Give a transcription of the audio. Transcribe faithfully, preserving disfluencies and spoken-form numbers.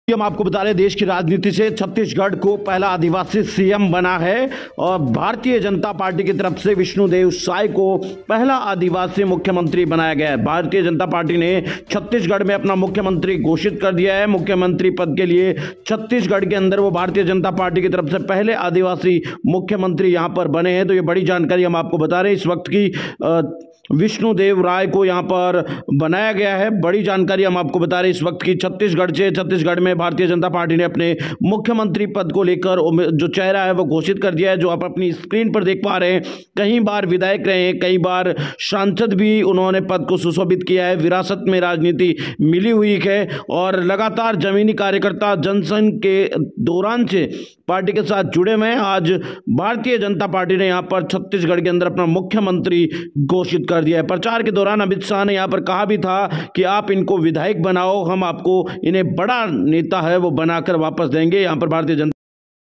हम आपको बता रहे देश की राजनीति से छत्तीसगढ़ को पहला आदिवासी सीएम बना है और भारतीय जनता पार्टी की तरफ से विष्णुदेव साय को पहला आदिवासी मुख्यमंत्री बनाया गया है। भारतीय जनता पार्टी ने छत्तीसगढ़ में अपना मुख्यमंत्री घोषित कर दिया है। मुख्यमंत्री पद के लिए छत्तीसगढ़ के अंदर वो भारतीय जनता पार्टी की तरफ से पहले आदिवासी मुख्यमंत्री यहां पर बने हैं। तो ये बड़ी जानकारी हम आपको बता रहे हैं। इस वक्त की विष्णुदेव राय को यहां पर बनाया गया है। बड़ी जानकारी हम आपको बता रहे हैं इस वक्त की छत्तीसगढ़ से। छत्तीसगढ़ में भारतीय जनता पार्टी ने अपने मुख्यमंत्री पद को लेकर जो चेहरा है वो घोषित कर दिया है, जो आप अपनी स्क्रीन पर देख पा रहे हैं। कई बार विधायक रहे हैं, कई बार सांसद भी उन्होंने पद को सुशोभित किया है। विरासत में राजनीति मिली हुई है और लगातार जमीनी कार्यकर्ता जनसंघ के दौरान से पार्टी के साथ जुड़े हुए हैं। आज भारतीय जनता पार्टी ने यहाँ पर छत्तीसगढ़ के अंदर अपना मुख्यमंत्री घोषित कर दिया है। प्रचार के दौरान अमित शाह ने यहाँ पर कहा भी था कि आप इनको विधायक बनाओ, हम आपको इन्हें बड़ा नेता है वो बनाकर वापस देंगे। यहाँ पर भारतीय जनता